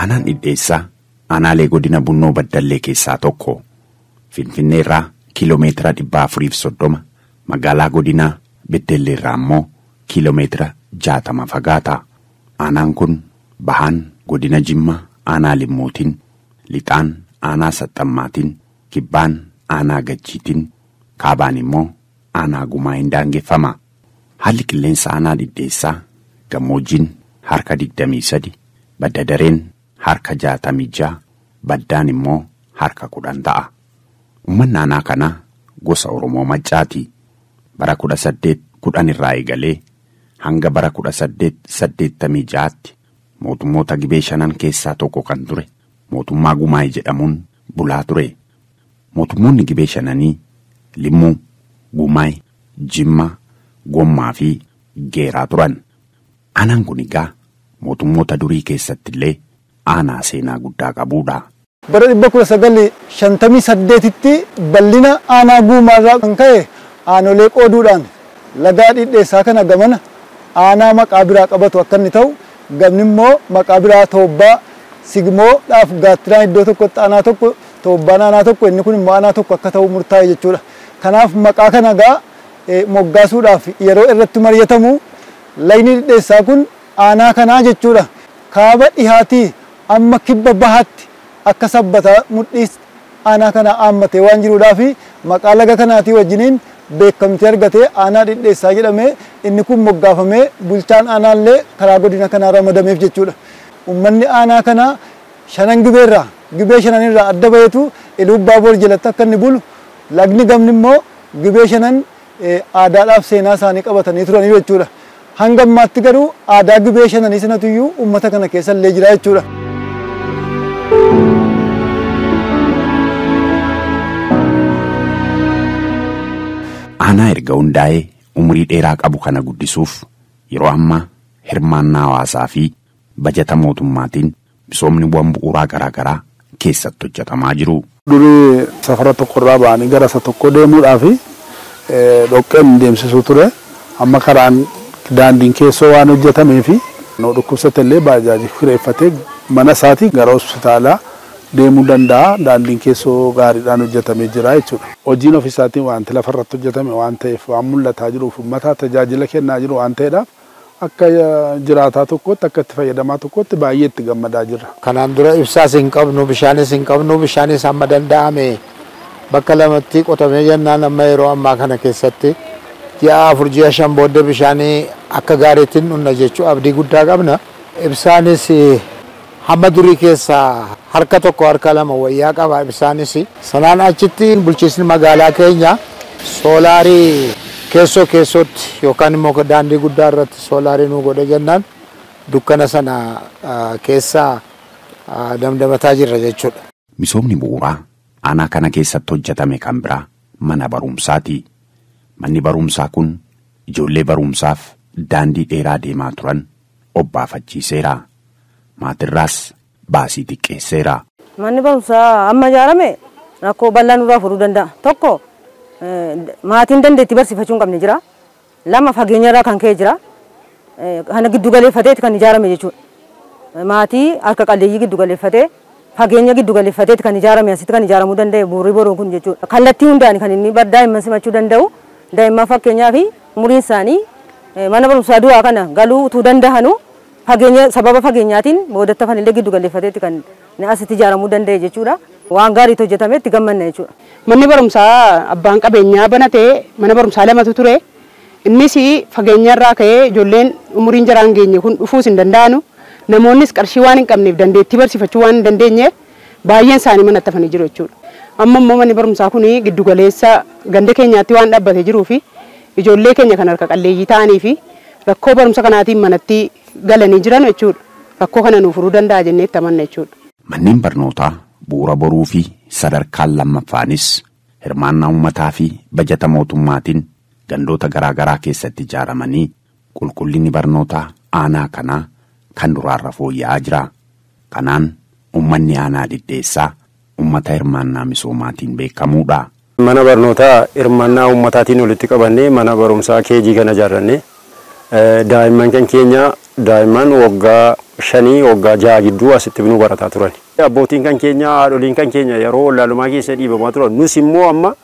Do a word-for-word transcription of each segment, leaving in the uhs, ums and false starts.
Aanaan Dhidheessaa aanaalee godina Bunnoo Baddallee keessaa tokko. Finfinnee irraa kiiloomeetira dhibba afuriif soddoma, magaalaa godinaa Beddellee irraa immoo kiiloomeetira jaatama fagaata. Aanaan kun bahaan godina Jimmaa aanaa Limmootiin, lixaan aanaa Saxxammaatiin, kibbaan aanaa Gachiitiin, kaabaan immoo aanaa Gumaayin daangeffama. Haalli qilleensa aanaa Dhidheessaa gammoojjiin harka digdamii sadi, badda dareen harka jaatamii ja'a, baddaan immoo harka kudhan ta'a. Uummanni aanaa kanaa gosa Oromoo Maccaati. Bara kudha saddeet kudhan irraa eegalee hanga bara kudha saddeet saddeettamii ja'aatti mootummoota Gibee shanan keessaa tokko kan ture mootummaa Gumaay jedhamuun bulaa ture. Mootummoonni Gibee shananii Limmuu, Gumaay, Jimmaa, Gommaa fi Geeraa turan. Aanaan kun egaa mootummoota durii keessatti illee aanaa seenaa guddaa qabuudha. Bara dhibba kudha sagalii shantamii saddeetitti bal'ina aanaa Guumaarraa kan ka'e aanolee qooduudhaan lagaa Dhidheessaa kana gamana aanaa maqaa biraa qabatu akka inni ta'u, gamni immoo maqaa biraa Toobbaa, Sigmoodhaaf Gaattiraan iddoo tokkotti aanaa tokko, Toobbaan aanaa tokko, inni kun immoo aanaa tokko akka ta'u murtaa'e jechuudha. Kanaaf maqaa kana gaa moggaasuudhaaf yeroo irratti mari'atamu lagni Dhidheessaa kun aanaa kanaa jechuudha. Kaaba dhihaatii amma kibba bahaatti akka sabbataa mudhiis aanaa kana aammatee waan jiruudhaa fi maqaa laga kanaatii wajjiniin beekamtii argatee aanaa Dhidheessaa jedhamee inni kun moggaafamee bulchaan aanaallee karaa godina kanaa ramadameef jechuudha. Uummanni aanaa kanaa shanan gibeerraa gibee shananirraa adda baheetu Ilubbaa Boor jalatti akka inni bulu, lagni gamni immoo gibee shanan aadaadhaaf seenaa isaanii qabatanii turanii jechuudha. Hanga ammaatti garuu aadaa gibee shananii sanatu iyyuu uummata kana keessa illee jira jechuudha. Aanaa erga hundaa'ee umurii dheeraa qabu kana guddisuuf yeroo ammaa hirmaannaa hawaasaa fi bajata mootummaatiin misoomni bu'aan bu'uuraa garaa garaa keessatti hojjetamaa jiru. Durii safara tokkorraa ba'anii gara isa tokko deemuudhaaf dhoqqeen deemsisuu ture. Amma karaan daandiin keessoo waan hojjetameef noo dhukkubsatellee baajaaji kireeffatee mana isaatii gara hospitaalaa deemuu danda'a. Daandiin keessoo gaariidhaan hojjetamee jira jechuudha. Hojiin ofiisaatiin wanti lafarratti hojjetame waan ta'eef waan mul'ataa jiruuf uummata tajaajila kennaa jiru waan ta'eedhaaf akka jiraataa tokkotti akka itti fayyadamaa tokkotti baay'ee itti gammadaa jirra. Kanaan dura ibsaas hin qabnu, bishaanis hin qabnu, bishaanis amma danda'ame bakka lamatti qotamee jennaan amma yeroo ammaa kana keessatti ji'a afur ji'a shan booddee bishaanii akka gaariitiin dhunna jechuu abdii guddaa qabna. Ibsaanis hamma durii keessaa harka tokko harka lama wayyaa qaba ibsaanis. Sanaan achitti bulchiisni magaalaa keenya soolaarii keessoo keessootti yookaan immoo daandii guddaa irratti soolaarii nu godhe jennaan dukkana sana keessaa damdamataa jirra jechuudha. Misoomni bu'uuraa aanaa kana keessatti hojjetame kan biraa mana barumsaati. Manni barumsaa kun ijoollee barumsaaf daandii dheeraa deemaa turan obbaafachiiseera. Maatirraas baasii xiqqeesseera. Manni barumsaa amma ijaarame rakkoo bal'aa nurraa furuu danda'a. Tokko maatiin dandeettii barsiifachuu hin qabne jira. Lama fageenyarraa kan ka'e jira. Kana giddu galeeffateeti kan ijaarame jechuudha. Maatii harka qalleeyyii giddu galeeffatee fageenya giddu galeeffateeti kan ijaarame asitti kan ijaaramuu danda'e bu'uurri boruun kun jechuudha. Kallattii hundaan kan inni daa'imman simachuu danda'u. Daa'imman fakkeenyaa fi umuriin isaanii mana barumsaa du'aa kana galuu utuu danda'anu fageenya sababa fageenyaatiin boodatti hafan illee giddu galeeffateeti kan asitti ijaaramuu danda'e jechuudha. Waan gaariitu hojjetame itti gammanna jechuudha. Manni barumsaa abbaan qabeenyaa banatee mana barumsaa lamatu ture. Innis fageenyarraa ka'ee ijoolleen umuriin jaraan geenye kun dhufuus hin danda'anu. Namoonnis qarshii waan hin qabneef dandeettii barsiifachuu waan hin dandeenyeef baay'een isaanii manatti hafanii jiru jechuudha. Amma immoo manni barumsaa kun giddu galeessa ganda keenyaatti waan dhaabbatee jiruu fi ijoollee keenya kan harka qalleeyyii ta'anii fi rakkoo barumsa kanaatiin manatti galanii jiran jechuudha. Rakkoo kana nuuf furuu danda'a jennee itti amanna jechuudha. Manneen barnootaa bu'uura boruu fi sadarkaan lammaffaanis hirmaannaa uummataa fi bajata mootummaatiin gandoota garaa garaa keessatti ijaaramanii qulqullinni barnootaa aanaa kanaa kan duraarra fooyya'aa jira. Kanaan uummanni aanaa Dhidheessaa uummata hirmaannaa misoomaatiin beekamuudha. Mana barnootaa hirmaannaa uummataatiin walitti qabannee mana barumsaa keejii kana ijaarrannee daa'imman keenya daa'imman waggaa shanii waggaa jaha gidduu asitti nu barataa turan. Abbootiin kan keenya haadholiin kan keenya yeroo wallaalumaa keessa dhiibamaa turan nus immoo amma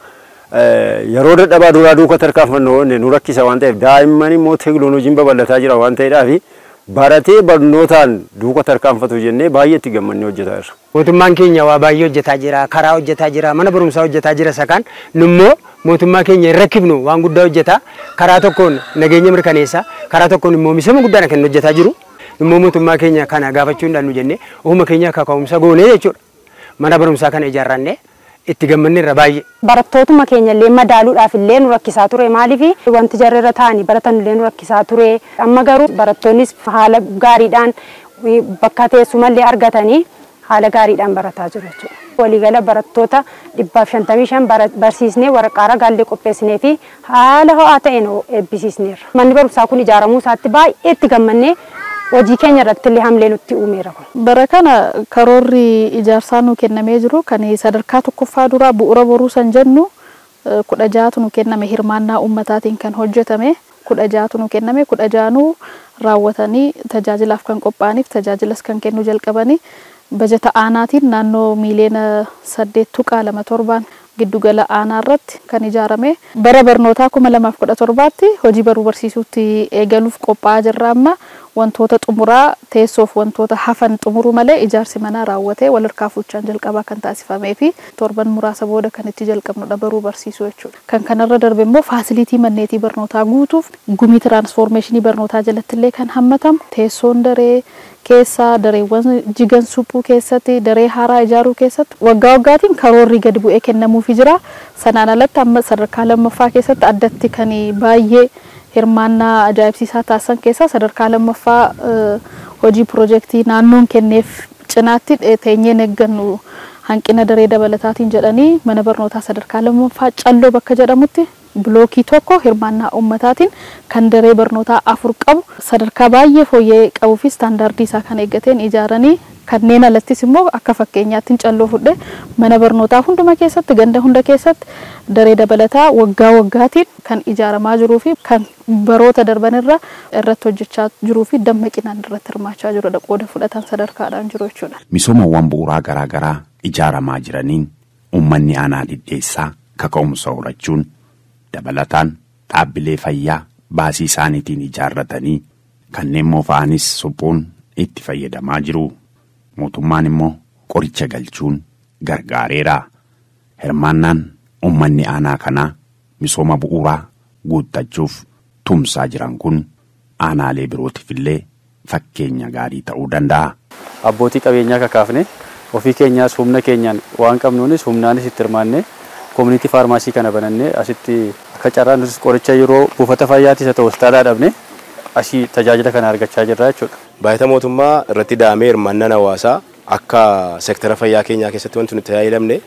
yeroo dadhabaa duraa duuka tarkaanfannoo nu rakkisa waan ta'eef daa'imman immoo teekinooloojiin babal'ataa jira waan ta'eedhaaf baratee barnootaan duuka tarkaanfatu jennee baay'ee itti gammannee hojjetaa jirra. Mootummaan keenya waa baay'ee hojjetaa jira, karaa hojjetaa jira, mana barumsaa hojjetaa jira sakaan nummoo mootummaa keenya hin rakkifnu waan guddaa hojjetaa karaa tokkoon nageenya mirkaneessa karaa tokkoon immoo misooma guddaa kan hojjetaa jiru nummoo mootummaa keenya kana gaafachuu hin dandeenyu jennee uuma keenya kaka'umsa goonee jechuudha. Mana barumsaa kana ijaarrannee itti gammannee irra baay'ee. Barattootuma keenya illee madaaluudhaaf illee nu rakkisaa ture maaliif wanti jarreerra ta'anii baratan illee nu rakkisaa ture amma garuu barattoonnis haala gaariidhaan bakka teessumallee argatanii haala gaariidhaan barataa jiru jechuudha. Waliigala barattoota dhibbaaf shantamii shan barsiisnee waraqaa ragaallee qopheessinee fi haala ho'aa ta'een eebbisiisneerra. Manni barumsaa kun ijaaramuu isaatti baay'ee itti gammannee hojii keenya irratti illee hamlee nutti uumeera kun. Bara kana karoorri ijaarsaa nu kennamee jiru kan sadarkaa tokkoffaa duraa bu'uura boruu san jennu kudha jahatu nu kenname hirmaannaa ummataatiin kan hojjetame kudha jahatu nu kenname kudha jahanuu raawwatanii tajaajilaaf kan qophaa'aniif tajaajilas kan kennu jalqabanii bajeta aanaatiin naannoo miiliyoona saddeet tuqaa lama torbaan giddugala aanaa irratti kan ijaarame bara barnootaa kuma lamaaf kudha torbaatti hojii baruu barsiisuutti eegaluuf qophaa'aa jirra amma wantoota xumuraa teessoof wantoota hafan xumuruu malee ijaarsi manaa raawwatee wal harkaa fuudhaan jalqabaa kan taasifamee fi torban muraasa booda kan itti jalqabnudha baruu barsiisuu jechuudha. Kan kanarra darbe immoo faasilitii manneetii barnootaa guutuuf gumii tiraansfoormeeshinii barnootaa jalatti illee kan hammatamu teessoon daree keessa dareewwan jigan suphuu keessatti daree haaraa ijaaruu keessatti waggaa waggaatiin karoorri gadi bu'ee kennamuufi jira. Sanaan alatti amma sadarkaa lammaffaa keessatti addatti kan baay'ee hirmaannaa ajaa'ibsiisaa taasisan keessaa sadarkaa lammaffaa hojii piroojeektii naannoon kenneef cinaatti teenyeen eeggannu hanqina daree dabalataatiin jedhanii mana barnootaa sadarkaa lammaffaa calloo bakka jedhamutti bilookii tokko hirmaannaa ummataatiin kan daree barnootaa afur qabu sadarkaa baay'ee fooyyee qabuu fi istaandaardii isaa kan eeggateen ijaaranii kanneen alattis immoo akka fakkeenyaatti calloo fudhe mana barnootaa hunduma keessatti ganda hunda keessatti daree dabalataa waggaa waggaatiin kan ijaaramaa jiruu fi kan baroota darban irra irratti hojjechaa jiruu fi dammaqinaan irratti hirmaachaa jirudha qooda fudhatan sadarkaadhaan jiru jechuudha. Misoomawwan bu'uuraa garaa garaa ijaaramaa jiraniin uummanni aanaa dhidheessaa kaka'umsa horachuun dabalataan dhaabbilee fayyaa baasii isaaniitiin ijaarratanii kanneen moofa'anis suphuun itti fayyadamaa jiru. Mootummaan immoo qoricha galchuun gargaareera. Hirmaannaan uummanni aanaa kanaa misooma bu'uuraa guuttachuuf tumsaa jiran kun aanaalee birootiif illee fakkeenya gaarii ta'uu danda'a. Abbootii qabeenyaa kakaafne ofii keenyaas humna keenyaan waan qabnuunis humnaanis itti hirmaannee koominiitii faarmaasii kana banannee asitti akka carraan qoricha yeroo buufata fayyaattis haa ta'u hospitaalaa dhabne asii tajaajila kana argachaa jirra jechuudha. Baay'ata mootummaa irratti daamee hirmaannaan hawaasaa akka seektara fayyaa keenyaa keessatti wanti nuti tajaajilamne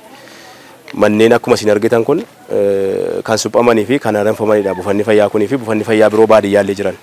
manneen akkuma isin argitan kun kan suphamanii fi kan haaromfamanidha. Buufanni fayyaa kunii fi buufanni fayyaa biroo baadiyyaallee jiran.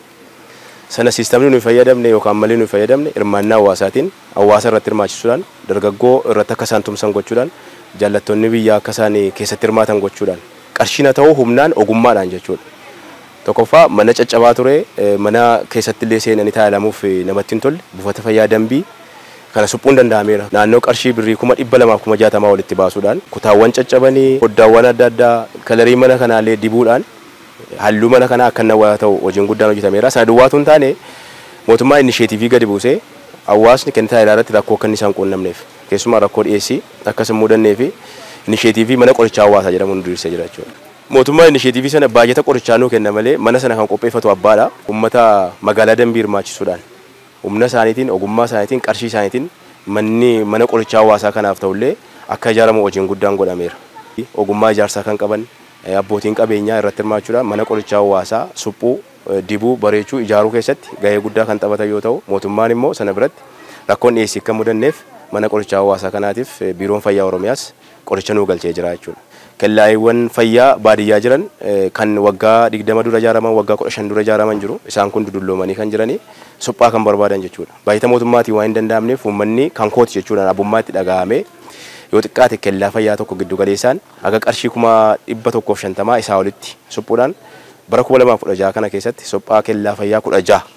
Sana siistamni nuyi fayyadamne yookaan malli nuyi fayyadamne hirmaannaa hawaasaatiin hawaasa irratti hirmaachisuudhaan dargaggoo irratti akka isaan tumsan gochuudhaan jaallattoonni biyyaa akka isaan keessatti hirmaatan gochuudhaan qarshiina ta'uu humnaan ogummaadhaan jechuudha. Tokkoffaa mana caccabaa ture mana keessatti illee seenanii taa'elamuuf namatti hin tolle buufata fayyaa dambii kana suphuun danda'ameera. Naannoo qarshii birrii kuma dhibba lamaaf kuma jaatamaa walitti baasuudhaan kutaawwan caccabanii foddaawwan adda addaa kalarii mana kanaallee dibuudhaan halluu mana kanaa akka nawaa ta'u hojiin guddaan hojjetameera. Sana duwwaatu hin taane mootummaa inisheetivii gadi buusee hawaasni kan taa'elaa irratti rakkoo akka inni isaan quunnamneef keessumaa rakkoo dhiyeessii akkasuma mudannee fi inisheetivii mana qorichaa hawaasaa jedhamuun diriirsee jira jechuudha. Mootummaa inisheetivii sana baay'ata qorichaa nuu kenna malee mana sana kan qopheeffatu abbaadha. Uummata magaalaa dambii hirmaachisuudhaan humna isaaniitiin ogummaa isaaniitiin qarshii isaaniitiin manni mana qorichaa hawaasaa kanaaf ta'ullee akka ijaaramu hojiin guddaan godhameera. Ogummaa ijaarsaa kan qaban abbootiin qabeenyaa irratti hirmaachuudhaan mana qorichaa hawaasaa suphuu dibuu bareechuu ijaaruu keessatti gahee guddaa kan taphatan yoo ta'u mootummaan immoo sana biratti rakkoon dhiyeessii akka mudanneef mana qorichaa hawaasaa kanaatiif biiroon fayyaa oromiyaas qoricha nuu galchee jira jechuudha. Kellaawwan fayyaa baadiyyaa jiran kan waggaa digdama dura ijaaraman waggaa kudha shan dura ijaaraman jiru isaan kun dudulloomanii kan jiranii suphaa kan barbaadan jechuudha. Baay'ata mootummaatiin waan hin danda'amneef uummanni kan kooti jechuudhaan abbummaa itti dhaga'amee yoo xiqqaate kellaa fayyaa tokko giddu galeessaan aga qarshii kuma dhibba tokkoof shantamaa isaa olitti suphuudhaan bara kuma lamaaf kudha jaha kana keessatti suphaa kellaa fayyaa kudha jaha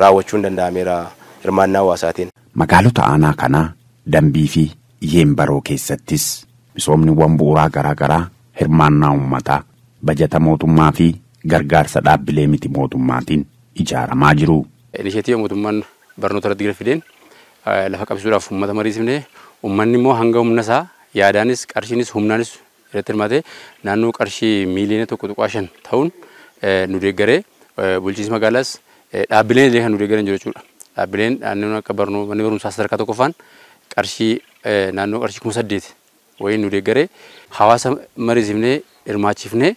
raawwachuun danda'ameera hirmaannaa hawaasaatiin. Magaalota aanaa kanaa Dambii fi Yeembaroo keessattis misoomniwwan bu'uuraa garaa garaa hirmaannaa uummataa bajata mootummaa fi gargaarsa dhaabbilee miti mootummaatiin ijaaramaa jiru. Inisheetii mootummaan barnoota irratti gara fideen lafa qabsiisuudhaaf uummata mariisifnee uummanni immoo hanga humna isaa yaadaanis qarshiinis humnaanis irratti hirmaatee naannoo qarshii miiliyoona tokko tuqaa shan ta'uun nu deeggaree bulchiinsi magaalaas dhaabbileen illee kan nu deeggaran jiru jechuudha. Dhaabbileen naannoo akka barnoo manni barumsaa sadarkaa tokkoffaan qarshii naannoo qarshii kuma saddeet wayiin nu deeggaree hawaasa mariisifnee hirmaachifnee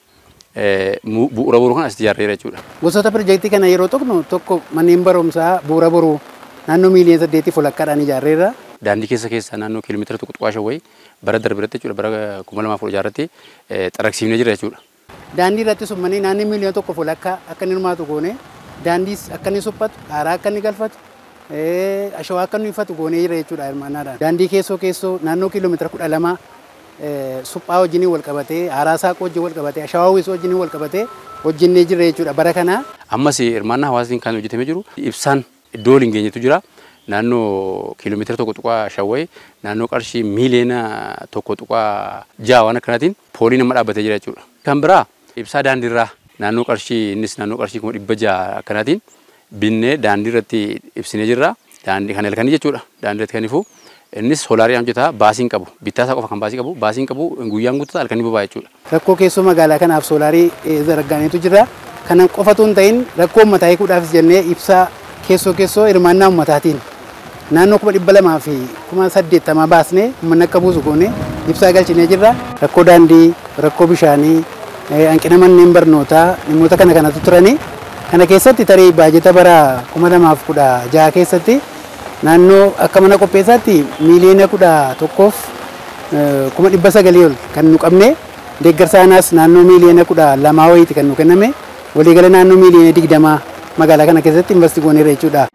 bu'uura boruu kan asitti ijaarreera jechuudha. Gosoota piroojeektii kana yeroo tokko tokko manneen barumsaa bu'uura boruu naannoo miiliyoona saddeetiif walakkaadhaan ijaarreera. Daandii keessa keessa naannoo kiiloomeetira tokko tuqaa shan wayii bara darbiratti jechuudha bara kuma lamaaf kudha ijaarratti xaraqsiifnee jira jechuudha. Daandii irratti summanii naannoo miiliyoona tokkoof walakkaa akka inni hirmaatu goone daandiis akka inni suphatu haaraa akka inni galfatu ashawaa akka inni uffatu goonee jira jechuudha hirmaannaadhaan. Daandii keessoo keessoo naannoo kiiloomeetira kudha lama suphaa wajjiniin wal qabatee haaraa saaqoo wajjin wal qabatee ashawaa uwwisoo wajjiniin wal qabatee hojjennee jira jechuudha bara kana. Ammas hirmaannaa hawaasaatiin kan hojjetamee jiru ibsaan iddoo waliin geenyetu jira. Naannoo kiiloomeetira tokko tuqaa shan wayii naannoo qarshii miiliyoona tokko tuqaa jaha waan akkanaatiin pooliin amma dhaabbatee jira jechuudha. Kan biraa ibsaa daandiirraa naannoo qarshii innis naannoo qarshii kuma dhibba jaha akkanaatiin binnee daandii irratti ibsinee jirra. Daandii kan halkanii jechuudha. Daandii irratti kan ifu innis soolaarii hojjetaa baasiin qabu bittaa isaa qofa kan baasii qabu baasiin qabu guyyaan guutuu halkanii boba'a jechuudha. Rakkoo keessoo magaalaa kanaaf soolaarii zargaaneetu jira. Kana qofatu hin ta'in rakkoo uummataa hiikuudhaafis jennee ibsaa keessoo keessoo hirmaannaa uummataatiin naannoo kuma dhibba lamaa fi kuma saddeettamaa baasnee uummanni akka buusu goone ibsaa galchinee jirra. Rakkoo daandii, rakkoo bishaanii, hanqina manneen barnootaa dhimmoota kana kanatu turani. Kana keessatti tarii baajeta bara kuma lamaaf kudha jaha keessatti naannoo akka mana qopheessaatti miiliyoona kudha tokkoof kuma dhibba sagalii ol kan nu qabne deeggarsa aanaas naannoo miiliyoona kudha lamaa wayiiti kan nu kenname waliigala naannoo miiliyoona digdamaa magaalaa kana keessatti investi gooneera jechuudha.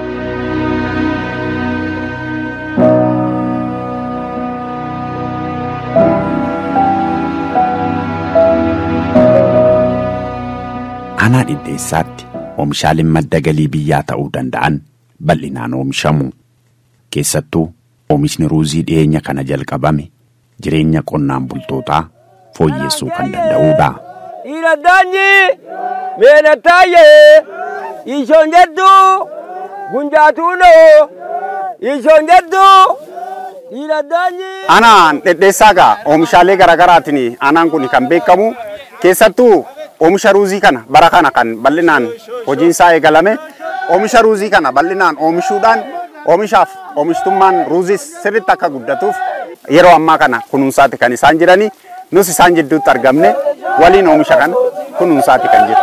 Aanaa Dhidheessaatti oomishaaleen madda galii biyyaa ta'uu danda'an bal'inaan oomishamu. Keessattuu oomishni ruuzii dhiyeenya kana jalqabame jireenya qonnaan bultootaa fooyyessuu kan danda'udha. Dhiiraddaanyi meenattaayyee ishoon jedduu gunjaatuunoo ishoon jedduu dhiiraddaanyi. Aanaan Dhidheessaa gaa oomishaalee garaagaraatiin aanaan kun kan beekamu keessattuu oomisha ruuzii kana bara kana kan bal'inaan hojiin isaa eegalame oomisha ruuzii kana bal'inaan oomishuudhaan oomishaaf oomishtummaan ruuzii sirriitti akka guddatuuf yeroo ammaa kana kunuunsaatti kan isaan jiranii nus isaan jidduutti argamne waliin oomisha kana kunuunsaatti kan jiru.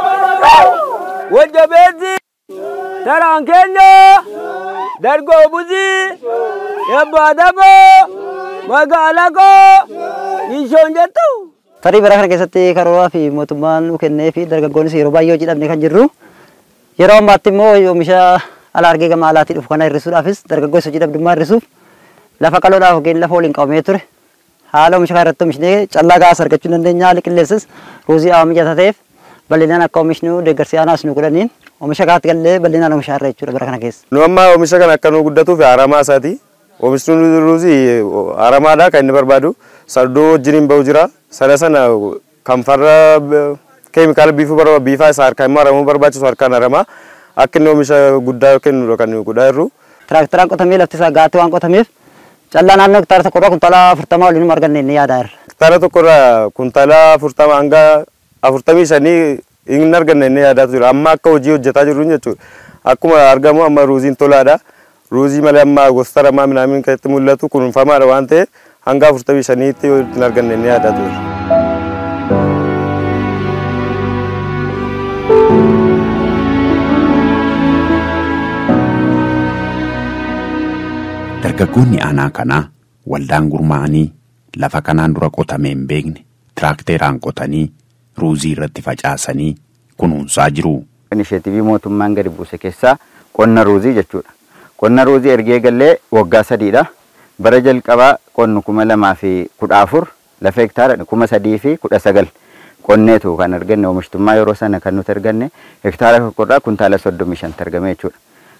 Wajjabeetti taraan keenya dargoo buzii ebbaa dagoo magaalaa koo ishoon jettu. Tarii bara kana keessatti karooraa fi mootummaan nu kennee fi dargaggoonnis yeroo baay'ee hojii dhabne kan jirru. Yeroo ammaatti immoo oomisha ala argee gama alaatii dhufu kana hir'isuudhaafis dargaggoonni hojii dhabdummaa hir'isuuf lafa qaloodhaaf yookiin lafa waliin qabamee ture. Haala oomisha kana irratti oomishnee callaa gaas argachuu dandeenya. Haalli qilleensis ruuzii awwaa mijataa ta'eef bal'inaan akka oomishnu deeggarsi aanaas nu godhaniin oomisha kaatti gallee bal'inaan oomishaa irra jechuudha bara kana keessa. Nu amma oomisha kana akka nu guddatuuf aramaa isaati. Oomishni ruuzii aramaadha kan inni barbaadu. Sardoo wajjiniin bahu jira. Sana sana kan farra keemikaala biifuu barbaadu biifaa isaa harkaan immoo aramuu barbaachisu harkaan aramaa akka inni oomisha guddaa kennu kan godhaa jirru. Tiraakteraan qotamee lafti isaa gaatti waan qotameef callaa naannoo hektaara tokkorraa kuntaala afurtamaa waliin arganne inni yaadaa irra. Hektaara tokkorraa kuntaala afurtama hanga afurtamii shanii hin arganne inni yaadaa jira. Amma akka hojii hojjetaa jirru jechuudha. Akkuma argamu amma ruuziin tolaadha. Ruuzii malee amma gosa aramaa minaamin kan itti mul'atu kunuunfamaadha waan ta'eef hanga afurtamii shaniitti hin arganne inni yaadaa jira. Dargaggoonni aanaa kanaa waldaan gurmaa'anii lafa kanaan dura qotamee hin beekne tiraakteraan qotanii ruuzii irratti facaasanii kunuunsaa jiru. Inisheetivii mootummaan gadi buuse keessaa qonna ruuzii jechuudha. Qonna ruuzii ergee gallee waggaa sadiidha. Bara jalqabaa qonni kuma lamaa fi kudha afur lafa hektaara kuma sadii fi kudha sagal qonneetu kan arganne oomishtummaa yeroo sana kan nuti arganne hektaara tokkorraa kuntaala soddomii shan argame jechuudha.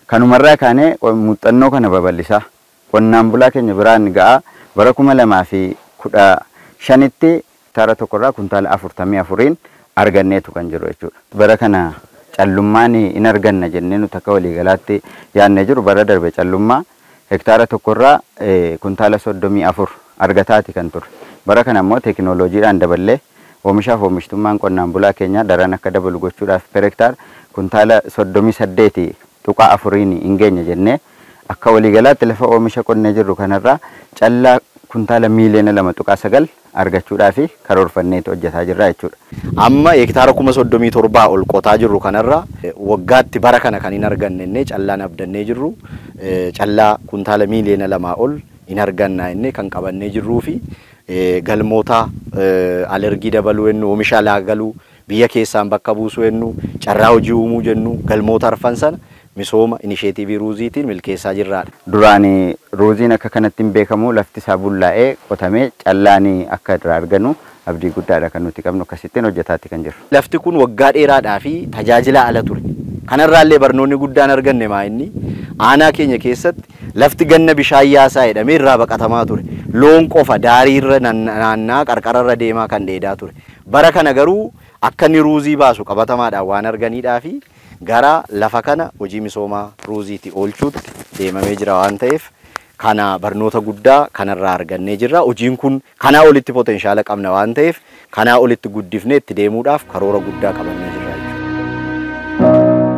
Kanumarraa kaanee muuxannoo kana babal'isaa qonnaan bulaa keenya biraan ga'a bara kuma lamaa fi kudha shanitti hektaara tokkorraa kuntaala afurtamii afuriin arganneetu kan jiru jechuudha. Bara kana callummaan in arganna jennee nuti akka waliigalaatti yaadnee jiru bara darbe callummaa hektaara tokkorraa kuntaala soddomii afur argataati kan ture. Bara kana immoo teekinooloojiidhaan daballee oomishaaf oomishtummaan qonnaan bulaa keenyaa daran akka dabalu gochuudhaaf per hektaar kuntaala soddomii saddeeti tuqaa afuriin hin geenye jennee akka waliigalaatti lafa oomisha qonnee jirru kanarraa callaa kuntaala miiliyoona lama tuqaa sagal argachuudhaaf karoorfanneetu hojjetaa jirra jechuudha. Amma hektaara kuma soddomii torbaa ol qotaa jirru kanarraa waggaatti bara kana kan hin arganne callaan abdannee jirru callaa kuntaala miiliyoona lamaa ol hin arganna inni kan qabannee jirruu fi galmoota alergii dabaluu jennu oomisha alaa galuu biyya keessaan bakka buusuu jennu carraa hojii uumuu jennu galmoota arfan sana misooma inisheetiivii ruuziitiin milkeessaa jirraadha. Duraanii ruuziin akka kanatti hin beekamu lafti isaa bullaa'ee qotamee callaan akka irraa arganu abdii guddaadha kan nuti qabnu akkasittiin hojjetaatti kan jirru. Lafti kun waggaa dheeraadhaa fi tajaajila ala ture. Kanarraallee barnoonni guddaan arganne maa inni aanaa keenya keessatti lafti ganna bishaan yaasaa jedhamee irraa baqatamaa ture. Loon qofa daariirra naannaa qarqararra deemaa kan dheedaa ture. Bara kana garuu akka inni ruuzii baasu qabatamaadhaan waan arganiidhaa fi gara lafa kana hojii misoomaa ruuziitti oolchuutti deemamee jira waan ta'eef kana barnoota guddaa kanarraa argannee jirra. Hojiin kun kanaa olitti potenshaala qabna waan ta'eef kanaa olitti guddifnee itti deemuudhaaf karoora guddaa qabannee jirra jechuudha.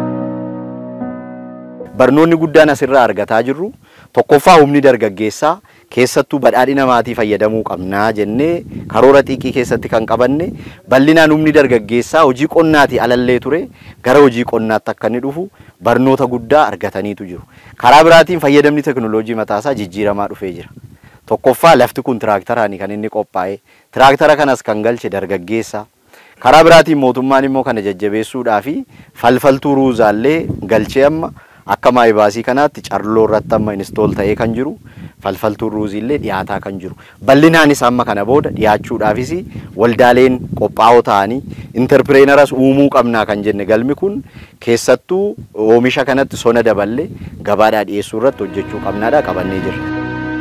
Barnoonni guddaan asirraa argataa jirru tokkoffaa humni dargaggeessaa keessattuu badhaadhina maatii fayyadamuu qabnaa jennee karoora xiqqii keessatti kan qabanne bal'inaan humni dargaggeessaa hojii qonnaatii alallee ture gara hojii qonnaatti akka inni dhufu barnoota guddaa argataniitu jiru. Karaa biraatiin fayyadamni teknooloojii mataasaa jijjiiramaa dhufee jira. Tokkoffaa lafti kun tiraaktaraan kan inni qophaa'e tiraaktara kanas kan galche dargaggeessaa. Karaa biraatiin mootummaan immoo kana jajjabeessuudhaa fi falfaltuu ruuzaallee galchee amma akka maayibaasii kanaatti carloo irratti amma inistool ta'ee kan jiru falfaltuu ruuziillee dhiyaataa kan jiru. Bal'inaanis amma kana booda dhiyaachuudhaafis waldaaleen qophaa'oo ta'anii interpireenaras uumuu qabnaa kan jenne galmi kun keessattuu oomisha kanatti sona daballee gabaadhaa dhiyeessuu irratti hojjechuu qabnaadha qabannee jirra.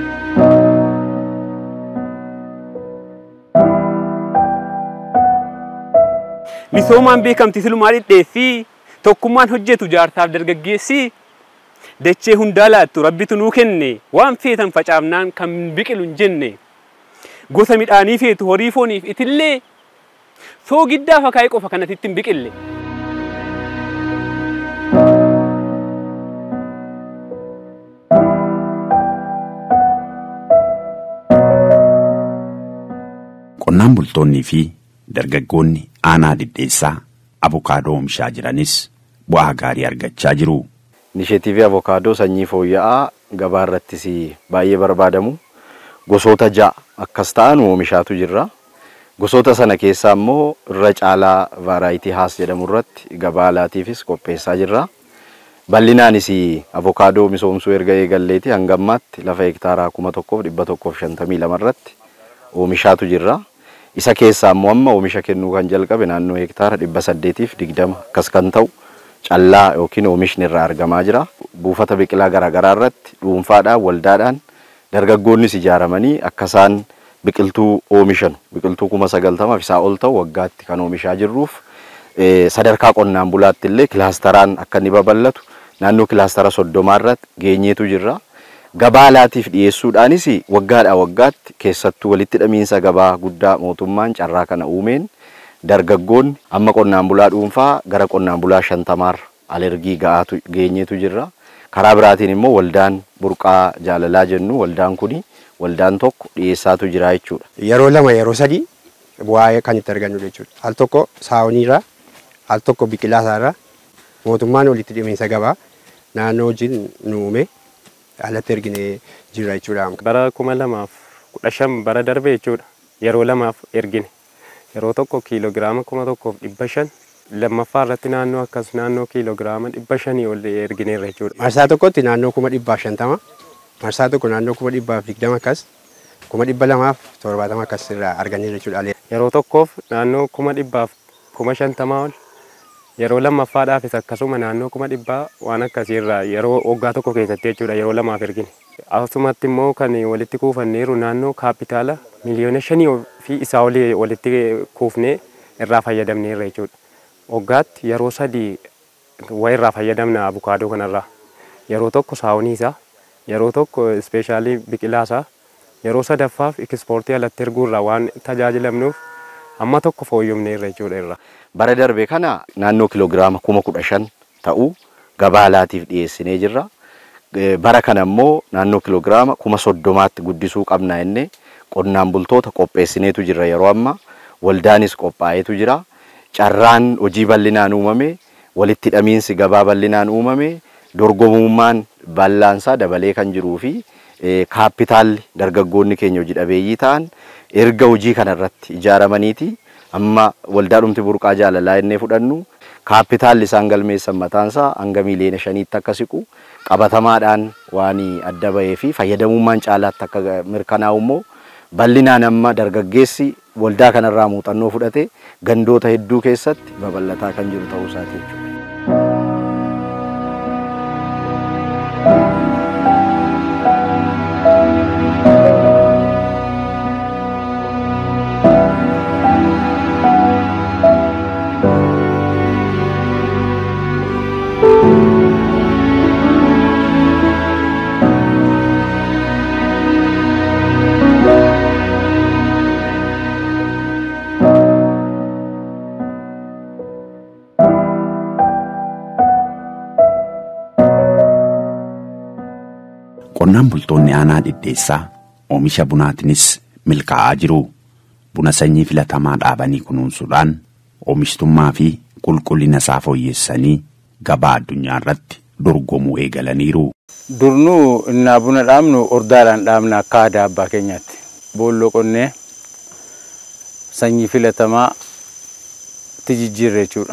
Misoomaan beekamtii silumaa dhidheessii tokkummaan hojjetu jaarsaaf dargaggeessi dachee hundaa laattu rabbitu nuu kenne waan feetan facaafnaan kan biqilu hin jenne gosa midhaanii feetu horii fooniif itillee soo giddaa fakaa'ee qofa kanatti hin biqille. Qonnaan bultoonnii fi dargaggoonni aanaa dhidheessaa abukaadoo oomishaa jiranis bu'aa gaarii argachaa jiru. Inisheetiivii abukaadoo sanyii fooyya'aa gabaa irrattis baay'ee barbaadamu gosoota ja'a akkas ta'an oomishaatu jirra. Gosoota sana keessaa immoo irra caalaa vaaraayitii haas jedhamu irratti gabaa alaatiifis qopheessaa jirra. Bal'inaanis abukaadoo misoomsuu erga eegalleeti hanga ammaatti lafa hektaaraa kuma tokkoof dhibba tokkoof shantamii lama irratti oomishaatu jirra. Isa keessaa immoo amma oomisha kennuu kan jalqabe naannoo hektaara dhibba saddeetiif digdama akkas kan ta'u callaa yookiin oomishni irraa argamaa jira. Buufata biqilaa garaagaraa irratti dhuunfaadhaan waldaadhaan dargaggoonnis ijaaramanii akka isaan biqiltuu oomishan biqiltuu kuma sagaltamaaf isaa ol ta'u waggaatti kan oomishaa jirruuf sadarkaa qonnaan bulaatti illee kilaasteraan akka inni babal'atu naannoo kilaastera soddomaa irratti geenyeetu jirra. Gabaa alaatiif dhiyeessuudhaanis waggaadhaa waggaatti keessattuu walitti hidhamiinsa gabaa guddaa mootummaan carraa kana uumeen dargaggoonni amma qonnaan bulaa dhuunfaa gara qonnaan bulaa shantamaarra alergii ga'aatu geenyeetu jirra. Karaa biraatiin immoo waldaan burqaa jaalalaa jennu waldaan kuni waldaan tokko dhiyeessaatu jira jechuudha. Yeroo lama yeroo sadii bu'aa kan itti argannu jechuudha. Al tokko saawoniirraa al tokko biqilaa isaarraa mootummaan walitti hidhamiinsa gabaa naannoo wajjin nu uume alatti ergine jira jechuudha. Bara kuma lamaaf kudha shan bara darbe jechuudha. Yeroo lamaaf ergine. Yeroo tokko kiiloogiraama kuma tokkoof dhibba shan lammaffaa irratti naannoo akkas naannoo kiiloogiraama dhibba shanii ol ergineerra jechuudha. Marsaa tokkotti naannoo kuma dhibbaaf shantama. Marsaa tokko naannoo kuma dhibbaaf digdama akkas kuma dhibba lamaaf torbaatama akkas irraa arganneerra jechuudha. Yeroo tokkoof naannoo kuma dhibbaaf kuma shantamaa ol Yeroo lammaffaadhaafis akkasuma naannoo kuma dhibbaa waan akkasiirraa yeroo waggaa tokko keessatti jechuudha yeroo lamaaf ergine. Asumatti immoo kan walitti kuufanneeru naannoo kaapitaala miliyoona shanii fi isaa olii walitti kuufnee irraa fayyadamneerra jechuudha. Waggaatti yeroo sadii waa irraa fayyadamna abukaadoo kanarraa. Yeroo tokko saawunii isaa, yeroo tokko ispeeshaalii biqilaa isaa, yeroo sadaffaaf ekspoortii alatti erguurraa waan tajaajilamnuuf amma tokko fooyyomneerra jechuudha irra. Bara darbe kana naannoo kiloogiraama kuma kudha shan ta'u gabaa alaatiif dhiyeessinee jirra. Bara kana immoo naannoo kiloogiraama kuma soddomaatti guddisuu qabna jennee qonnaan bultoota qopheessineetu jira yeroo amma. Waldaanis qophaa'eetu jira. Carraan hojii bal'inaan uumame, walitti hidhamiinsi gabaa bal'inaan uumame, dorgomummaan bal'aansaa dabalee kan jiruu fi kaapitaalli dargaggoonni keenya hojii dhabeeyyii ta'an erga hojii kanarratti ijaaramaniiti amma waldaadhumti burqaa jaalalaa jennee fudhannu kaapitaalli isaan galmeessan mataansaa hanga miliyoona shaniitti akka siqu qabatamaadhaan waan adda bahee fi fayyadamummaan caalaatti akka mirkanaa'u immoo bal'inaan amma dargaggeessi waldaa kanarraa muuxannoo fudhate gandoota hedduu keessatti babal'ataa kan jiru ta'uu isaati jechuudha. Qonnaan bultoonni aanaa Dhiddeessaa oomisha bunaatinis milkaa'aa jiru. Buna sanyii filatamaa dhaabanii kunuunsuudhaan oomishtummaa fi qulqullina isaa fooyyessanii gabaa addunyaa irratti dorgomuu eegalaniiru. Durnuu innaa buna dhaabnu ordaadhaan dhaabna akka aadaa abbaa keenyaatti. Boolloo qonnee sanyii filatamaa jijjiirre jechuudha.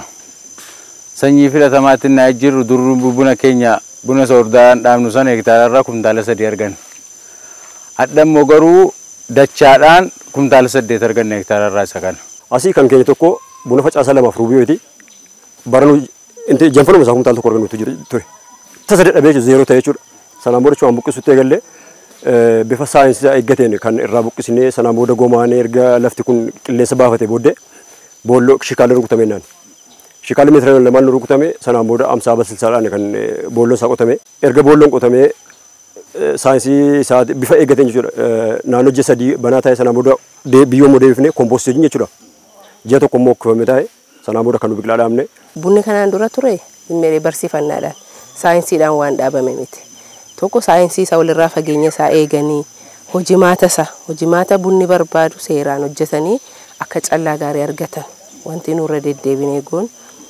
Sanyii filatamaatti innaa jijjiirru duruu buna keenya buna soordaadhaan dhaabnu sana hektaararraa kumtaala sadii arganna. Hadhammoo garuu dachaadhaan kumtaala saddeet arganna hektaararraa isa kana. Asii kan keenya tokko buna facaasaa lamaaf ruubiyooti. Baranu inti janfanuma isaa kumtaala tokko argannutu ture. Tasa dadhabee zeeroo ta'e jechuudha. Sanaan booda waan buqqisutti eegalle bifa saayinsii eeggateen kan irraa buqqisnee sanaan booda gomaanee erga lafti kun qilleensa baafate booddee boolloo shikaallee rukutamee naan. Shikaalli meetira lamaan rukutame sanaan booda amsaa basilsaadhaan kan boolloon isaa qotame. Erga boolloon qotamee saayinsii isaa bifa eeggateen jechuudha. Naannoo ji'a sadii banaa ta'e sanaan booda biyyoo immoo deebifnee kompoostii jechuudha. Ji'a tokko immoo kuufamee ta'e sanaan booda kan nu biqilaa dhaabne. Bunni kanaan dura ture dhimmeelee barsiifannaadhaan saayinsiidhaan waan dhaabame miti. Tokko saayinsii isaa walirraa fageenya isaa eeganii hojimaata isaa hojimaata bunni barbaadu seeraan hojjetanii akka callaa gaarii argatan wanti nurra deddeebinee goon.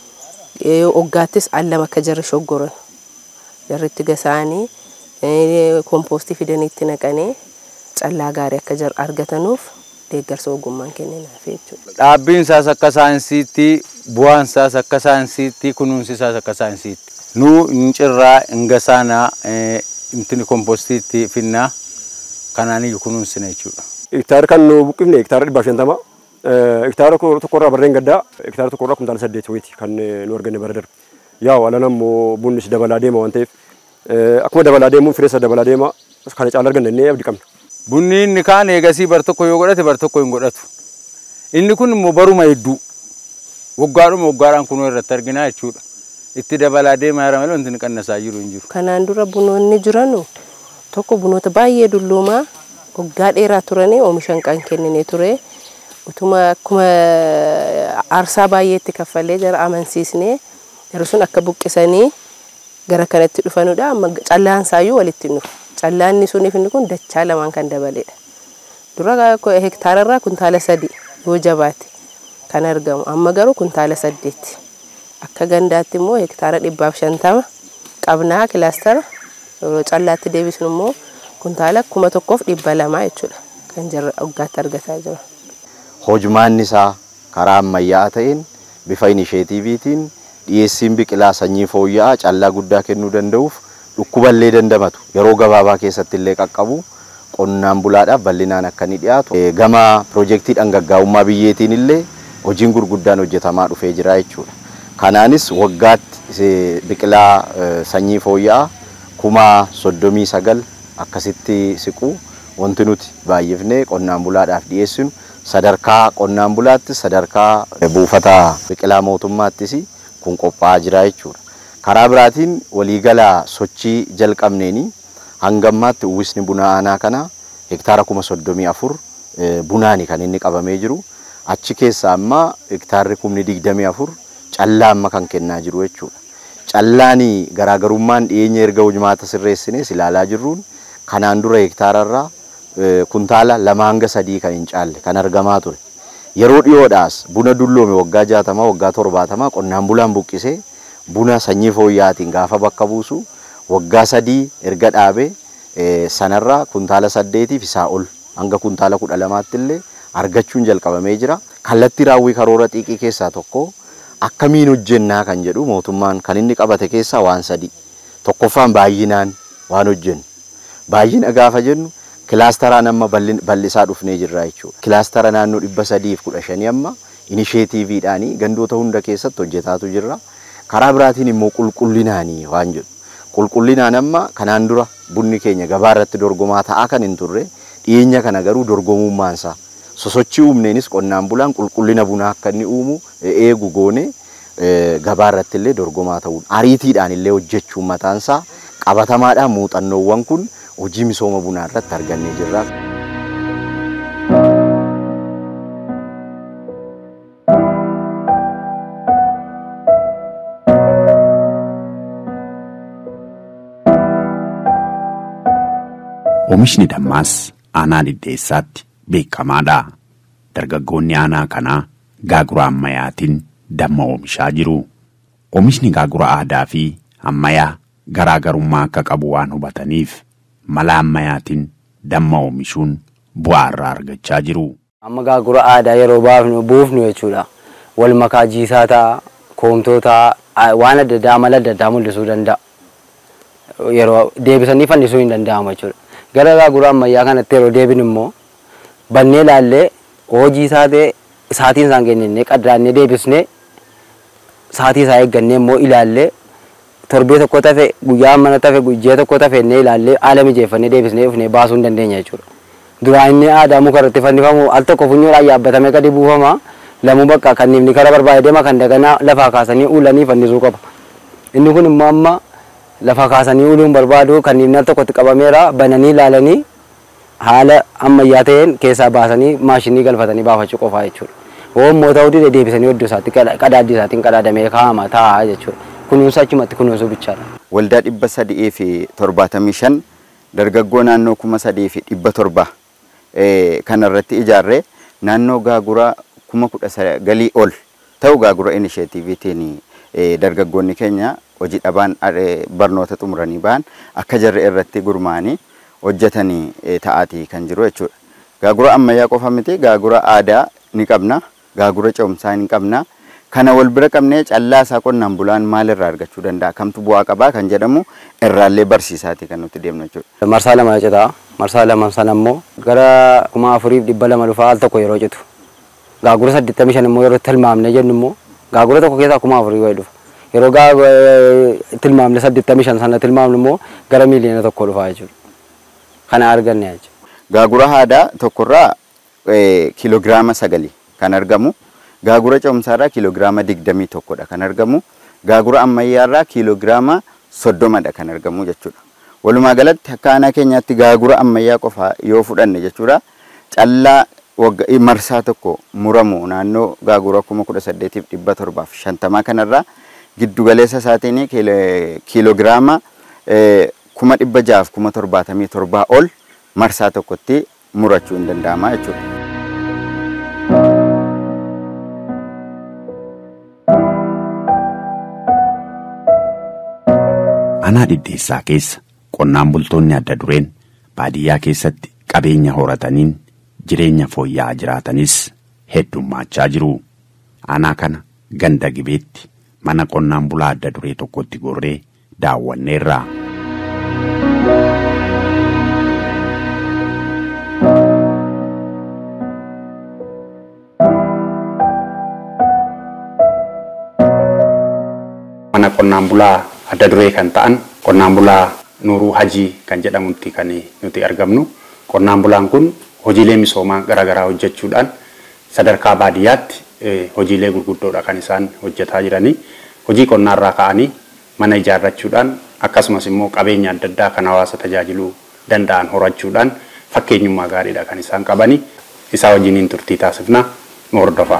Oggaattis allama akka jarri shoggoran jarritti gasaanii kompoostii fidaniitti naqanii callaa gaarii akka jarri argatanuuf deeggarsa ogummaan kenninaaf jechuudha. Dhaabbiin isaas akka saayinsiitti, bu'aan isaas akka saayinsiitti, kunuunsi isaas akka saayinsiitti. Nu incirraa ingasaanaa intini kompostiitti finnaa kanaan kunuunsina jechuudha. Hektaara kan nu buqqifne hektaara dhibba shantama. Hektaara tokkorraa barreen gaddaa hektaara tokkorraa kumtaala saddeet wayiiti kan nu arganne bara darbe. Yaa wala nammoo bunnis dabalaa deema waan ta'eef akkuma dabalaa deemuun fireessa dabalaa deema kana caala arganne inni abdii qabna. Bunni inni kaan eegasii bar tokko yoo godhate bar tokko hin godhatu. Inni kun immoo baruma hedduu waggaadhuma waggaadhaan kunuu irratti arginaa jechuudha. Itti dabalaa deemaa jira malee wanti inni qannasaa jiru hin jiru. Kanaan dura bunoonni jiranu tokko bunoota baay'ee dulloomaa waggaa dheeraa turanii oomishan kan kennine ture. Utuma akkuma aarsaa baay'eetti kaffalee jara amansiisnee yeroo sun akka buqqisanii gara kanatti dhufanudha. Amma callaan isaayyuu walitti nuuf. Callaanni suniif inni kun dachaa lamaan kan dabaleedha. Dura hektaararraa kuntaala sadii yoo jabaate kan argamu. Amma garuu kuntaala saddeetti. Akka gandaatti immoo hektaara dhibbaaf shantama qabnaa kilaastara yeroo callaatti deebisnu immoo kuntaala kuma tokkoof dhibba lamaa jechuudha kan jarra waggaatti argataa jiru. Hojimaanni isaa karaa ammayyaa ta'een bifa inisheetiiviitiin dhiyeessiin biqilaa sanyii fooyya'aa callaa guddaa kennuu danda'uuf dhukkuballee dandamatu yeroo gabaabaa keessatti illee qaqqabu qonnaan bulaadhaaf bal'inaan akka inni dhiyaatu gama piroojeektii dhangaggaa'ummaa biyyeetiin illee hojiin gurguddaan hojjetamaa dhufee jira jechuudha. Kanaanis waggaatti biqilaa sanyii fooyya'aa kuma soddomii sagal akkasitti siqu wanti nuti baay'ifnee qonnaan bulaadhaaf dhiyeessinu sadarkaa qonnaan bulaatti sadarkaa buufata biqilaa mootummaattis kun qophaa'aa jira jechuudha. Karaa biraatiin waliigala sochii jalqabneeni hangammaatti uwwisni bunaa aanaa kana hektaara kuma soddomii afur bunaani kan inni qabamee jiru. Achi keessa amma hektaarri kumni digdamii afur callaa amma kan kennaa jiru jechuudha. Callaani garaagarummaan dhiyeenya erga hojmaata sirreessines ilaalaa jirruun kanaan dura hektaararraa kuntaala lama hanga sadii kan hin caalle kan argamaa ture. Yeroo dhiyoodhaas buna dulloome waggaa jaatamaa waggaa torbaatamaa qonnaan bulaan buqqisee buna sanyii fooyya'aatiin gaafa bakka buusu waggaa sadii erga dhaabee sanarraa kuntaala saddeetiif isaa ol hanga kuntaala kudha lamaatti illee argachuun jalqabamee jira. Kallattii raawwii karoora xiiqii keessaa tokko akkamiin hojjennaa kan jedhu mootummaan kan inni qabate keessaa waan sadii. Tokkoffaan baay'inaan waan hojjennu. Baay'ina gaafa jennu kilaasteraan amma bal'isaa dhufnee jirra jechuudha. Kilaastera naannoo dhibba sadiif kudha shanii amma inisheetiiviidhaanii gandoota hunda keessatti hojjetaatu jirra. Karaa biraatiin immoo qulqullinaanii waan jedhu. Qulqullinaan amma kanaan dura bunni keenya gabaa irratti dorgomaa ta'aa kan hin turre dhiyeenya kana garuu dorgomummaansaa sosochii uumneenis qonnaan bulaan qulqullina bunaa akka inni uumu eegu goone gabaa irratti illee dorgomaa ta'uun ariitiidhaan illee hojjechuun mataansaa qabatamaadhaan muuxannoowwan kun hojii misooma bunaa irratti argannee jirra. Oomishni dammaas aanaa Diddeessaatti beekamaadha. Dargaggoonni aanaa kanaa gaagura ammayyaatiin damma oomishaa jiru. Oomishni gaagura aadaa fi ammayyaa garaagarummaa akka qabu waan hubataniif mala ammayyaatiin damma oomishuun bu'aa irraa argachaa jiru. Amma gaagura aadaa yeroo baafnu buufnu jechuudha. Wal makaa jiisaa ta'a, koomtoota waan adda addaa mala adda addaa mul'isuu danda'a. Yeroo deebisanii fannisuu hin danda'amu jechuudha. Gara gaagura ammayyaa kanatti yeroo deebin immoo bannee ilaallee hojii isaa ta'e saatiin isaan kennine qaddaraannee deebisnee saatii isaa eeggannee immoo ilaallee torbee tokko tafe guyyaa mana tafe guyyaa tokko tafennee ilaallee haala mijeeffannee deebisnee dhufnee baasuu hin dandeenya jechuudha. Duraan inni aadaa muka irratti fannifamu al tokko funyoodhaan yaabbatamee gadi buufama lamuu bakka kan inni karaa barbaade deema kan daganaa lafaa kaasanii uulanii fannisuu qaba. Inni kun immoo amma lafa kaasanii uuluun barbaadu kan inni al tokkotti qabameera bananii ilaalanii haala ammayyaa ta'een keessaa baasanii maashinii galfatanii baafachuu qofaa jechuudha. Oommoo ta'uu dide deebisanii iddoo isaatti qadaaddi isaatiin qadaadamee kaa'ama taa'aa jechuudha. Kunuunsa achumatti kunuunsuu bichaadha. Waldaa dhibba sadii fi torbaatamii shan dargaggoo naannoo kuma sadii fi dhibba torba kanarratti ijaarree naannoo gaagura kuma kudha sagalii ol ta'u gaagura inisheetiiviitiin dargaggoonni keenya hojii dhabaan barnoota xumuranii ba'an akka jarri irratti gurmaa'anii hojjetanii ta'aatii kan jiru jechuudha. Gaagura ammayyaa qofa miti gaagura aadaa ni qabna, gaagura ce'umsaa ni qabna. Kana wal bira qabnee callaa isaa qonnaan bulaan maalirraa argachuu danda'a? Kamtu bu'aa qabaa kan jedhamu irraallee barsiisaati kan nuti deemnu jechuudha. Marsaa lama cetaa, marsaa lama sana immoo gara kuma afuriif dhibba lama dhufaa al tokko yeroo cetu. Gaagura saddeettamii shan immoo yeroo tilmaamne jennu immoo gaagura tokko keessaa kuma afurii wayii dhufa. Yeroo gaagura tilmaamne saddeettamii shan sana tilmaamne immoo gara miiliyoona tokko dhufaa jechuudha. Kana arganne jechuudha. Gaagura aadaa tokkorraa kiiloogiraama sagali kan argamu. Gaagura ce'umsaarraa kiiloogiraama digdamii tokkodha kan argamu. Gaagura ammayyaarraa kiiloogiraama soddomadha kan argamu jechuudha. Walumaa galatti akka aanaa keenyaatti gaagura ammayyaa qofa yoo fudhanne jechuudha. Callaa marsaa tokko muramu naannoo gaagura kuma kudha saddeetiif dhibba torbaaf shantamaa kanarraa giddugaleessa isaatiin kiiloogiraama kuma dhibba jaaf kuma torbaatamii torbaa ol marsaa tokkotti murachuu hin danda'ama jechuudha. Aanaa Diddeessaa keessa qonnaan bultoonni adda dureen baadiyyaa keessatti qabeenya horataniin jireenya fooyya'aa jiraatanis heddummaachaa jiru. Aanaa kana ganda Gibeetti mana qonnaan bulaa adda duree tokkotti gorree daawwanneerra. qonnaan bulaa adda duree kan ta'an qonnaan bulaa Nuuruu Hajii kan jedhamutti kan nuti argamnu. Qonnaan bulaan kun hojiilee misoomaa garaagaraa hojjechuudhaan sadarkaa baadiyyaatti hojiilee gurguddoodha kan isaan hojjetaa jiranii. Hojii qonnaarraa ka'anii mana ijaarrachuudhaan akkasumas immoo qabeenya adda addaa kan hawaasa tajaajiluu danda'an horachuudhaan fakkeenyummaa gaariidha kan isaan qabanii. Isaa wajjiniin turtii taasifna nu hordofaa.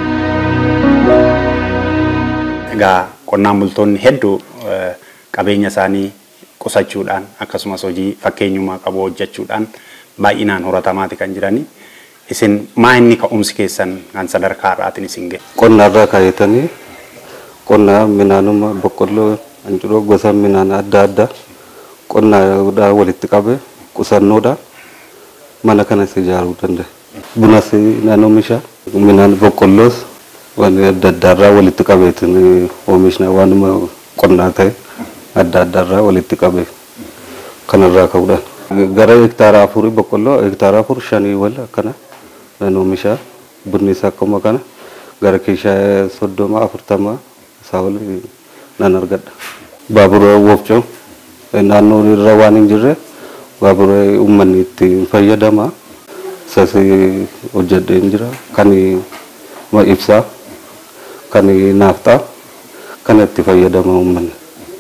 Egaa qonnaan bultoonni hedduu qabeenya isaanii qusachuudhaan akkasumas hojii fakkeenyummaa qabu hojjechuudhaan baay'inaan horatamaati kan jiranii. Isin maa inni ka'umsi keessan kan sadarkaa irraatiin isin gahe? Qonnarraa kaayatanii qonna midhaanuma boqqolloo anjuroo gosa midhaan adda addaa qonnaadhaa walitti qabe qusannoodhaan mana kanas ijaaruu danda'a. Bunas nan oomisha midhaan boqqolloos waan adda addaarraa walitti qabeetiin oomishna waanuma qonnaa ta'e adda addaarraa walitti qabe kanarraa ka'uudhaan. Gara hektaara afurii boqqolloo hektaara afur shanii wal akkana nan oomisha bunnis akkuma kana gara keeshaa soddoma afurtama isaa wal nan argadha. Baabura wofcoo naannoo irra waan hin jirre baabura uummanni itti fayyadama. Sasi hojjedhee jira kan ibsaa kan naaftaa kanatti fayyadama uummanni.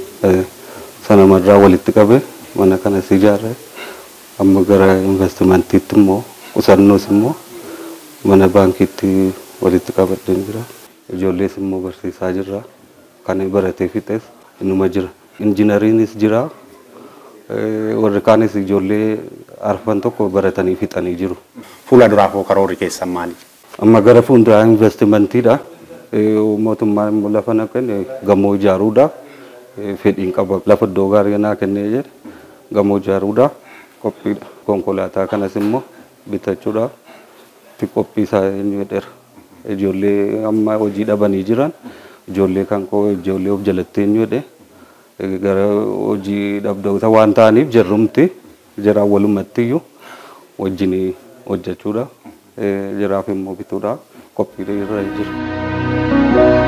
Sana marraa walitti qabe mana kanas ijaarre amma gara investimentiitti immoo qusannoos immoo mana baankiitti walitti qabadhee jira. Ijoollees immoo barsiisaa jirra. Kan baratee fixees inuma jira. Injinariinis jira. Warri kaanis ijoollee arfan tokko baratanii fixanii jiru. Fuula duraafoo karoorri keessan maali? Amma gara fuulduraa investimentiidha. Mootummaan lafa na kenne gamoo ijaaruudha. Fedhiin qaba lafa iddoo gaarii naa kennee jedhe gamoo ijaaruudha. Qophiidha. Konkolaataa kanas immoo bitachuudha. Qophii isaa inni jedheera. Ijoollee amma hojii dhabanii jiran ijoollee kan koo ijoollee of jalatti inni jedhe gara hojii dhabdoota waan ta'aniif jarrumti jiraan walumatti iyyuu wajjin hojjechuudha. Jiraaf immoo bituudha. Qophii irra jira.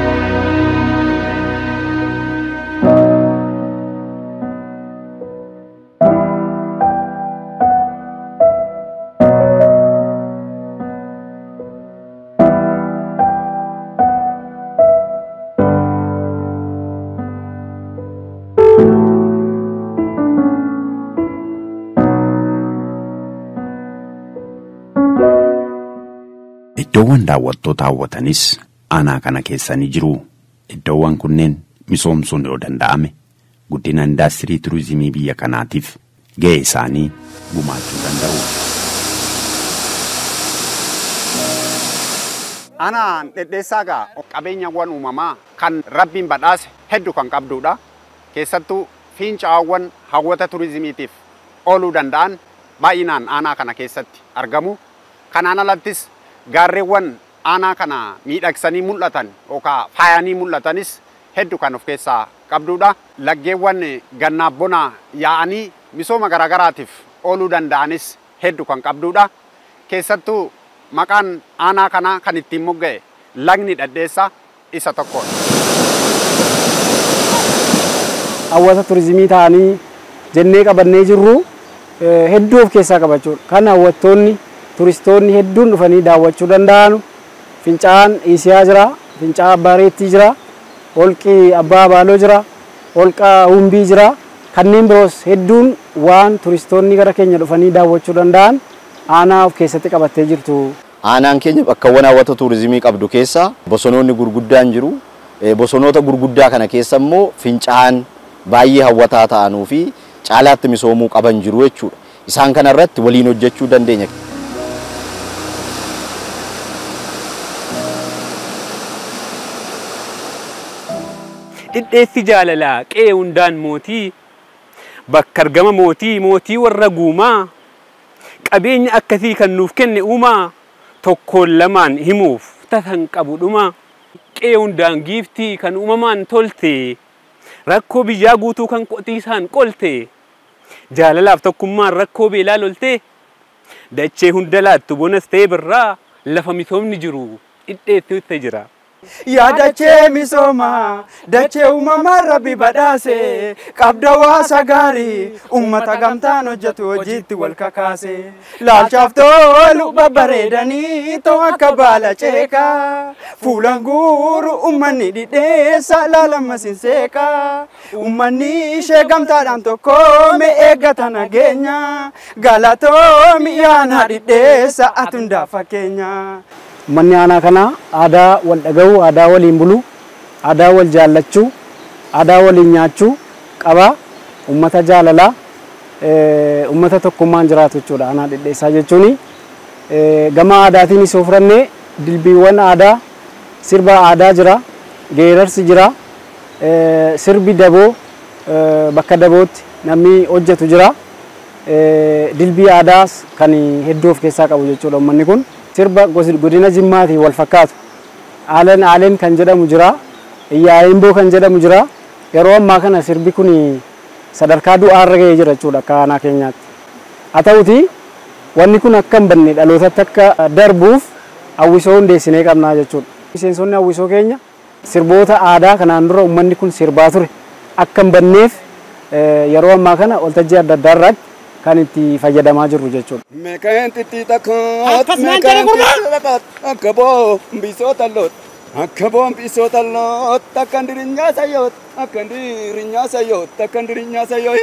Iddoowwan daawwattoota hawwatanis aanaa kana keessa ni jiru. Iddoowwan kunneen misoomsuun yoo danda'ame guddina indaastirii turizimii biyya kanaatiif gahee isaanii gumaachuu danda'u. Aanaan dhedheessaa gaa qabeenyawwan uumamaa kan rabbiin badhaase hedduu kan qabduudha. Keessattuu fincaa'awwan hawwata turizimiitiif ooluu danda'an baay'inaan aanaa kana keessatti argamu. Kanaan alattis gaarreewwan aanaa kana miidhagsanii mul'atan yookaan faayanii mul'atanis hedduu kan of keessaa qabduudha. Laggeewwan gannaaf bonaa yaa'anii misooma garaagaraatiif ooluu danda'anis hedduu kan qabduudha. Keessattuu maqaan aanaa kanaa kan ittiin mogga'e lagni dhedheessaa isa tokkodha. Hawwata turizimii ta'anii jennee qabannee jirru hedduu of keessaa qabachuudha. Kan hawwattoonni turistoonni hedduun dhufanii daawwachuu danda'anu. Fincaa'aan Isiyaa jira, Fincaa'aa Abbaa Reettii jira, holqi Abbaa Baaloo jira, holqa Humbii jira. Kanneen biroos hedduun waan turistoonni gara keenya dhufanii daawwachuu danda'an aanaa of keessatti qabattee jirtu. Aanaan keenya bakkawwan hawwata turizimii qabdu keessa bosonoonni gurguddaan jiru. Bosonoota gurguddaa kana keessa immoo fincaa'aan baay'ee hawwataa ta'anuu fi caalaatti misoomuu qaban jiru jechuudha. Isaan kana irratti waliin hojjechuu dandeenya. Dhidheessi jaalalaa qe'ee hundaan mootii bakka argama mootii mootii warra guumaa qabeenya akkasii kan nuuf kenne uumaa tokkoon lamaan himuuf tatan qabu dhuma qe'ee hundaan giiftii kan uumamaan tolte rakkoo biyyaa guutuu kan qotiisaan qolte jaalalaaf tokkummaan rakkoo beelaa lolte dachee hunda laattu bonas ta'e birraa lafa misoomni jiru dhidheessi jira. yaadachee misooma dachee uumamaa rabbi badhaase qabda waasa gaarii ummata gamtaan hojjetu hojiitti wal kakaase laalchaaf tolu babbareedanii too akka baala ceekaa fuulan guuru ummanni dhidheessa laalama sinseekaa ummanni ishee gamtaadhaan tokkoome eeggata nageenya galatoomi yaanaa dhidheessa atundaa fakkeenya. Manni aanaa kana aadaa wal dhaga'uu, aadaa waliin buluu, aadaa wal jaallachuu, aadaa waliin nyaachuu qaba. Uummata jaalalaa, uummata tokkummaan jiraatu jechuudha. Aanaa dhidheessaa jechuun gama aadaatiin isoo fudhannee dilbiiwwan aadaa, sirba aadaa jira, geerarsi jira, sirbi daboo bakka dabootti namni hojjetu jira. Dilbii aadaas kan hedduu of keessaa qabu jechuudha uummanni kun. Sirba godina Jimmaatii wal fakkaatu. Aaleen aaleen kan jedhamu jira. Iyyaayimboo kan jedhamu jira. Yeroo ammaa kana sirbi kun sadarkaa du'aarra ga'ee jira jechuudha akka aanaa keenyaatti. Haa ta'uti wanni kun akka hin banne dhalootatti akka darbuuf hawwisoo hundeessinee qabnaa jechuudha. Miseensonni hawwisoo keenya sirboota aadaa kanaan dura uummanni kun sirbaa ture akka hin banneef yeroo ammaa kana waltajjii adda addaa irratti kan itti fayyadamaa jirru jechuudha. Meeqaan xixiqqaa takkaat meeqaan xixiqqaa akka boombisoota loot akka boombisoota loot akka ndirinyaa sayoot akka ndirinyaa sayoot akka ndirinyaa sayoot.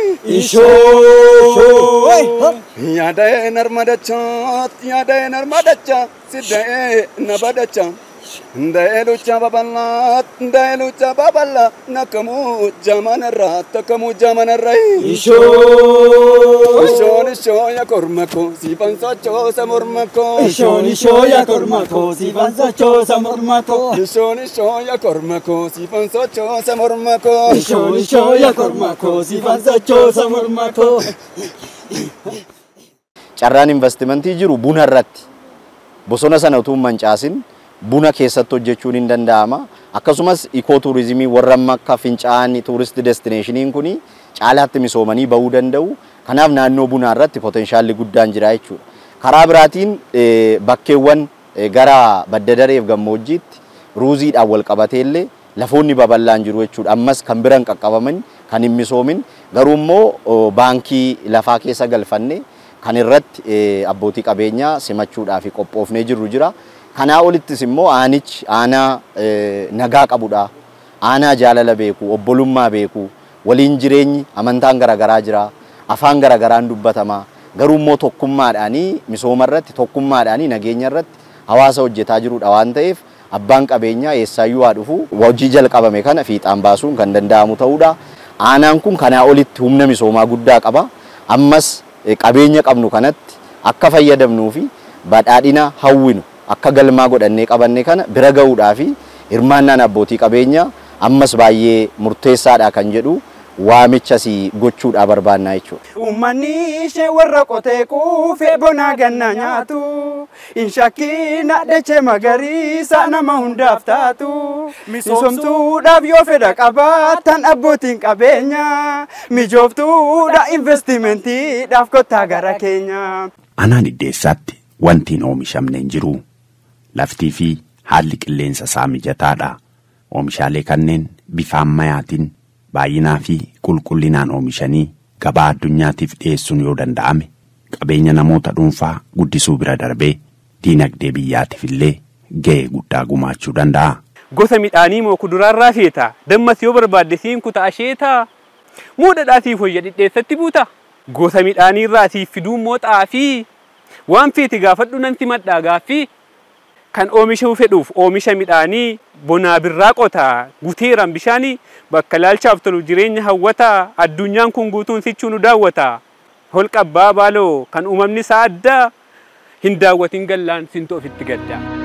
Ishoo yaada'ee narmadachaat yaada'ee narmadachaa sidda'ee nabadachaa. Nda'ee luchaa babal'aat nda'ee luchaa babal'aa nakkamuu jamanarraa takkamuu jamanarraa. Ishoo ishoon ishoo yaa korma koo siifan sochoosa morma koo. Ishoon ishoo yaa korma koo siifan sochoosa morma koo. Ishoon ishoo yaa korma koo siifan sochoosa morma koo. Ishoon ishoo yaa korma koo siifan sochoosa morma koo. Carraan investimentii jiru buna irratti bosona sana utuu hin mancaasin buna keessatti hojjechuun hin danda'ama. Akkasumas ikooturizimii warra akka fincaanii tuurist destinaashiniin kun caalaatti misoomanii bahuu danda'u. Kanaaf naannoo bunaa irratti potenshaallii guddaan jira jechuudha. Karaa biraatiin bakkeewwan gara badda dareef gammoojjiitti ruuziidhaan wal qabatee illee lafoonni babal'aan jiru jechuudha. Ammas kan biraan qaqqabaman kan hin misoomin garuu immoo baankii lafaa keessa galfanne kan irratti abbootii qabeenyaa simachuudhaaf qophoofnee jirru jira. Kanaa olittis immoo aanichi aanaa nagaa qabudha. Aanaa jaalala beeku, obbolummaa beeku, waliin jireenyi amantaan garaagaraa jira, afaan garaagaraan dubbatama. Garuu immoo tokkummaadhaanii misooma irratti, tokkummaadhaanii nageenya irratti hawaasa hojjetaa jirudha waan ta'eef abbaan qabeenyaa eessaayyuu haa dhufu hojii jalqabame kana fiixaan baasuun kan danda'amu ta'udha. Aanaan kun kanaa olitti humna misoomaa guddaa qaba. Ammas qabeenya qabnu kanatti akka fayyadamnuu fi badhaadhina hawwinu akka galmaa godhannee qabanne kana bira ga'uudhaa fi hirmaannaan abbootii qabeenyaa ammas baay'ee murteessaadha kan jedhu waamicha si gochuudhaa barbaannaa jechuudha. Uummanni ishee warra qotee quufee bonaa ganna nyaatu hin shakkiina dachee magariisa nama hundaaf taatu misoomtuudhaaf yoo fedha qabaattan abbootiin qabeenyaa mijooftuudha investimentiidhaaf kottaa gara keenya. Aanaa Dhidheessaatti wanti hin oomishamne hin jiru. Laftii fi haalli qilleensa isaa mijataadha. Oomishaalee kanneen bifa ammayyaatiin baay'inaa fi qulqullinaan oomishanii gabaa addunyaatiif dhiyeessuun yoo danda'ame qabeenya namoota dhuunfaa guddisuu bira darbee diinagdee biyyaatiif illee ga'ee guddaa gumaachuu danda'a. Gosa midhaanii moo kuduraarraa feeta dammas yoo barbaadde siin kutaa asheetaa muudadhaatiif hoyya dhidheessatti buuta. Gosa midhaaniirraa siif fiduun moo xaafii waan feeti gaafadhu nanti maddaa gaaffii. Kan oomishuu fedhuuf oomisha midhaanii bonaa birraa qotaa guteeraan bishaanii bakka laalchaaf tolu jireenya hawwataa addunyaan kun guutuun sichuu nu daawwata. Holqa abbaa baaloo kan uumamni isaa addaa hin daawwatin gallaan sintu ofitti gaddaa.